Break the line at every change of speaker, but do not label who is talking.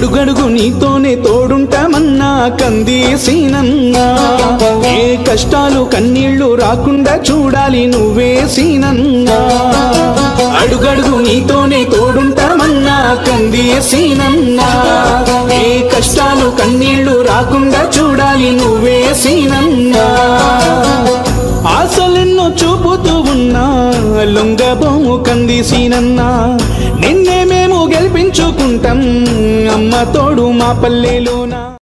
అడుగడుగు నీతోనే తోడుంటామన్నా కంది సీనన్నా ఏ కష్టాలు కన్నీళ్లు రాకుండా చూడాలి నువ్వే సీనన్నా అడుగడుగు నీతోనే తోడుంటామన్నా కంది సీనన్నా ఏ కష్టాలు కన్నీళ్లు రాకుండా చూడాలి నువ్వే సీనన్నా ఆశలెన్నో చూపుతూ ఉన్నా లొంగబోము కంది సీనన్నా నిన్నే మేము గెలిపించుకుంటాం అమ్మ తోడు మా పల్లెలోన।